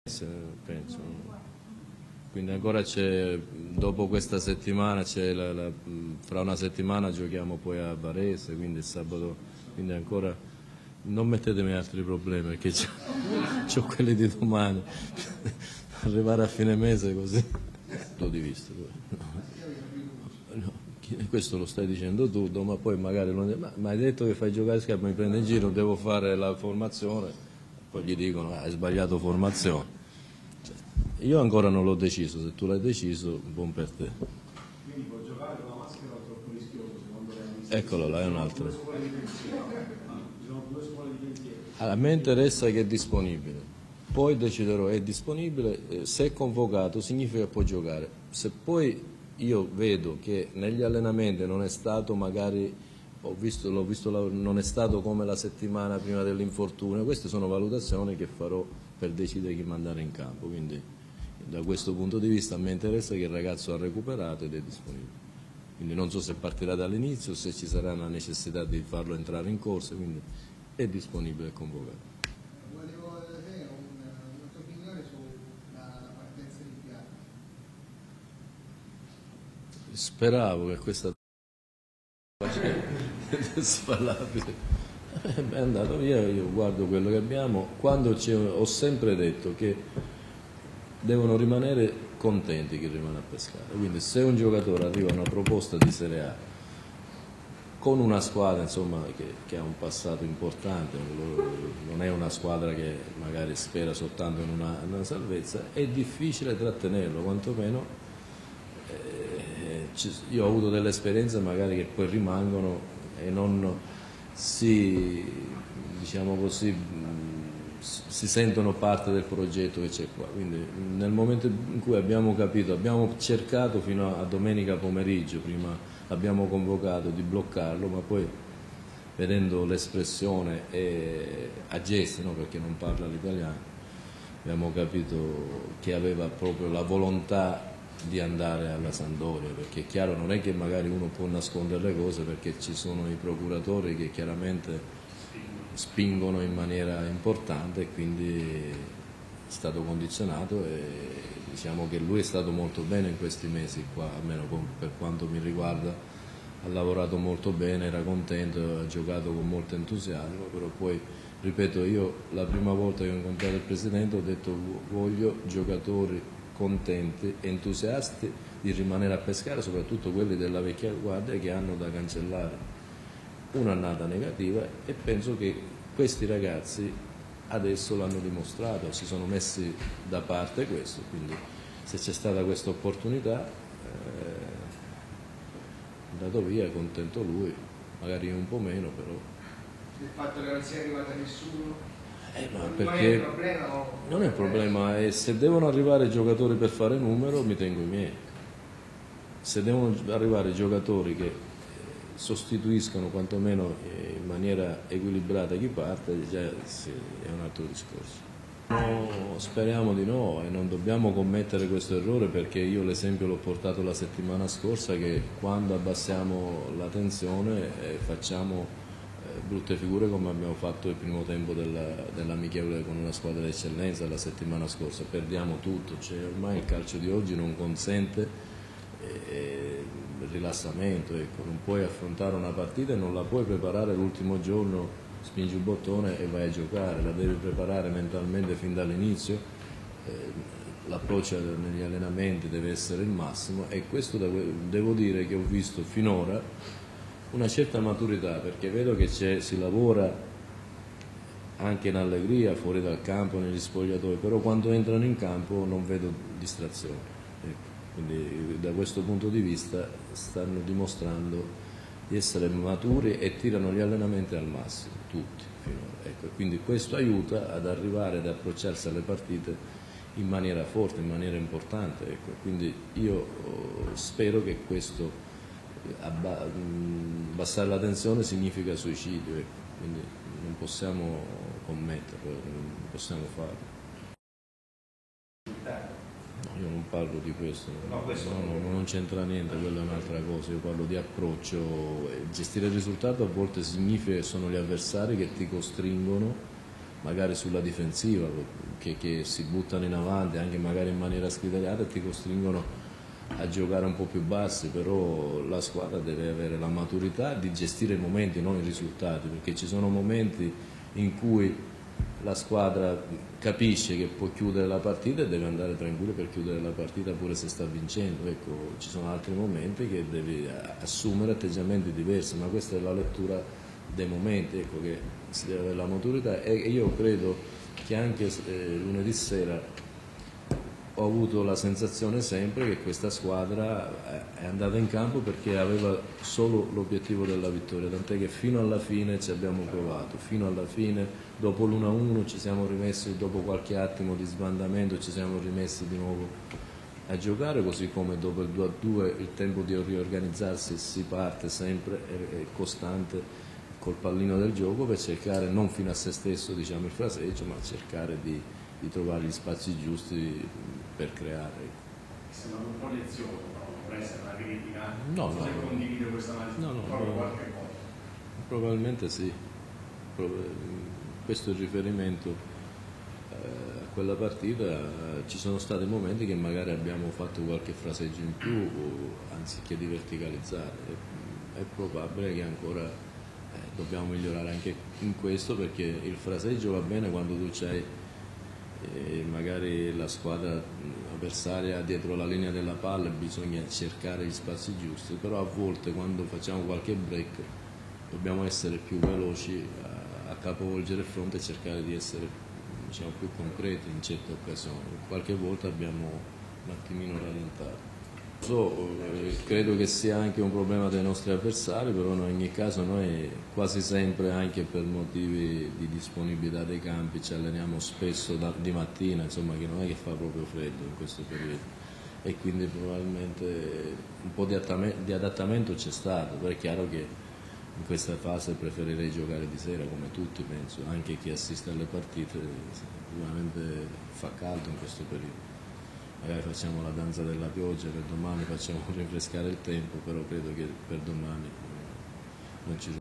penso. Quindi ancora c'è, dopo questa settimana, fra una settimana giochiamo poi a Varese, quindi il sabato, quindi ancora non mettetemi altri problemi perché c'ho quelli di domani, arrivare a fine mese così, punto di vista. No, questo lo stai dicendo tu, ma poi magari ma hai detto che fai giocare Scarpa, mi prende in giro, devo fare la formazione, poi gli dicono hai sbagliato formazione. Io ancora non l'ho deciso, se tu l'hai deciso, buon per te. Quindi può giocare con la maschera o è troppo rischioso secondo lei? Eccolo là, è un altro. Ci sono due scuole di pensiero. A me interessa che è disponibile, poi deciderò, è disponibile, se è convocato significa che può giocare. Se poi io vedo che negli allenamenti non è stato magari, l'ho visto, non è stato come la settimana prima dell'infortunio, queste sono valutazioni che farò per decidere chi mandare in campo, quindi da questo punto di vista a me interessa che il ragazzo ha recuperato ed è disponibile. Quindi non so se partirà dall'inizio o se ci sarà una necessità di farlo entrare in corsa, quindi è disponibile e convocato. Volevo avere una tua opinione sulla partenza di Piatti. Speravo che questa spallabile è andato via, io guardo quello che abbiamo, ho sempre detto che devono rimanere contenti chi rimane a Pescara, quindi se un giocatore arriva a una proposta di Serie A con una squadra insomma, che ha un passato importante, non è una squadra che magari spera soltanto in una salvezza, è difficile trattenerlo, quantomeno io ho avuto delle esperienze magari che poi rimangono e non diciamo così, si sentono parte del progetto che c'è qua. Quindi nel momento in cui abbiamo capito, abbiamo cercato fino a domenica pomeriggio, prima abbiamo convocato di bloccarlo, ma poi vedendo l'espressione a gesti, no, perché non parla l'italiano, abbiamo capito che aveva proprio la volontà di andare alla Sampdoria, perché è chiaro, non è che magari uno può nascondere le cose, perché ci sono i procuratori che chiaramente spingono in maniera importante e quindi è stato condizionato e diciamo che lui è stato molto bene in questi mesi qua, almeno per quanto mi riguarda, ha lavorato molto bene, era contento, ha giocato con molto entusiasmo, però poi, ripeto, io la prima volta che ho incontrato il Presidente ho detto voglio giocatori contenti, entusiasti di rimanere a Pescara, soprattutto quelli della vecchia guardia che hanno da cancellare un'annata negativa, e penso che questi ragazzi adesso l'hanno dimostrato, si sono messi da parte questo, quindi se c'è stata questa opportunità è andato via, è contento lui, magari un po' meno però. Il fatto che non sia arrivato nessuno? No, Non perché è il problema? non è il problema, è se devono arrivare giocatori per fare numero mi tengo i miei, se devono arrivare giocatori che sostituiscono quantomeno in maniera equilibrata chi parte, già sì, è un altro discorso. No, speriamo di no e non dobbiamo commettere questo errore, perché io l'esempio l'ho portato la settimana scorsa che quando abbassiamo la tensione facciamo brutte figure come abbiamo fatto il primo tempo dell'amichevole con una squadra d'eccellenza la settimana scorsa, perdiamo tutto, cioè, ormai il calcio di oggi non consente il rilassamento, ecco. Non puoi affrontare una partita e non la puoi preparare l'ultimo giorno, spingi un bottone e vai a giocare, la devi preparare mentalmente fin dall'inizio, l'approccio negli allenamenti deve essere il massimo, e questo devo dire che ho visto finora una certa maturità, perché vedo che si lavora anche in allegria fuori dal campo, negli spogliatoi, però quando entrano in campo non vedo distrazione, ecco. Quindi da questo punto di vista stanno dimostrando di essere maturi e tirano gli allenamenti al massimo, tutti finora. Ecco, quindi questo aiuta ad arrivare ad approcciarsi alle partite in maniera forte, in maniera importante. Ecco. Quindi io spero che questo, abbassare la tensione significa suicidio, ecco. Quindi non possiamo commetterlo, non possiamo farlo. Io non parlo di questo, non c'entra niente, quella è un'altra cosa, io parlo di approccio. Gestire il risultato a volte significa che sono gli avversari che ti costringono magari sulla difensiva, che si buttano in avanti anche magari in maniera scriteriata e ti costringono a giocare un po' più bassi, però la squadra deve avere la maturità di gestire i momenti, non i risultati, perché ci sono momenti in cui la squadra capisce che può chiudere la partita e deve andare tranquillo per chiudere la partita pure se sta vincendo. Ecco, ci sono altri momenti che devi assumere atteggiamenti diversi, ma questa è la lettura dei momenti, ecco, che si deve avere la maturità, e io credo che anche lunedì sera ho avuto la sensazione sempre che questa squadra è andata in campo perché aveva solo l'obiettivo della vittoria, tant'è che fino alla fine ci abbiamo provato, fino alla fine, dopo l'1-1 ci siamo rimessi, dopo qualche attimo di sbandamento ci siamo rimessi di nuovo a giocare, così come dopo il 2-2 il tempo di riorganizzarsi, si parte sempre, è costante col pallino del gioco per cercare, non fino a se stesso diciamo il fraseggio, ma cercare di trovare gli spazi giusti per creare. Sembra un po' lezioso, però non può essere una critica. No, se condivide questa analogia, proprio qualche cosa. Probabilmente sì. Questo è il riferimento a quella partita. Ci sono stati momenti che magari abbiamo fatto qualche fraseggio in più, anziché di verticalizzare. È probabile che ancora dobbiamo migliorare anche in questo, perché il fraseggio va bene quando tu c'hai magari la squadra avversaria dietro la linea della palla, bisogna cercare gli spazi giusti, però a volte quando facciamo qualche break dobbiamo essere più veloci a capovolgere il fronte e cercare di essere, diciamo, più concreti in certe occasioni. Qualche volta abbiamo un attimino rallentato. Credo che sia anche un problema dei nostri avversari, però in ogni caso noi quasi sempre, anche per motivi di disponibilità dei campi, ci alleniamo spesso di mattina, insomma, che non è che fa proprio freddo in questo periodo, e quindi probabilmente un po' di adattamento c'è stato, però è chiaro che in questa fase preferirei giocare di sera, come tutti penso, anche chi assiste alle partite. Sicuramente fa caldo in questo periodo. Magari facciamo la danza della pioggia, per domani facciamo rinfrescare il tempo, però credo che per domani non ci sarà.